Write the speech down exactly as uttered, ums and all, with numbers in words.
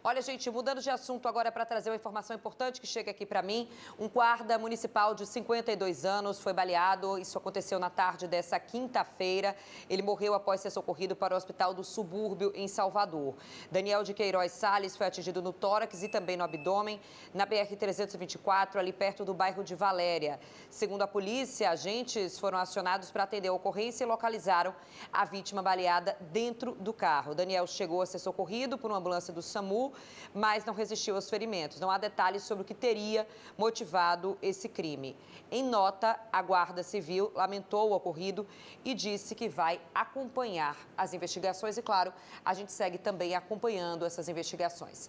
Olha, gente, mudando de assunto agora para trazer uma informação importante que chega aqui para mim. Um guarda municipal de cinquenta e dois anos foi baleado. Isso aconteceu na tarde dessa quinta-feira. Ele morreu após ser socorrido para o Hospital do Subúrbio, em Salvador. Daniel de Queiroz Salles foi atingido no tórax e também no abdômen, na B R trezentos e vinte e quatro, ali perto do bairro de Valéria. Segundo a polícia, agentes foram acionados para atender a ocorrência e localizaram a vítima baleada dentro do carro. Daniel chegou a ser socorrido por uma ambulância do SAMU, mas não resistiu aos ferimentos. Não há detalhes sobre o que teria motivado esse crime. Em nota, a Guarda Civil lamentou o ocorrido e disse que vai acompanhar as investigações. E, claro, a gente segue também acompanhando essas investigações.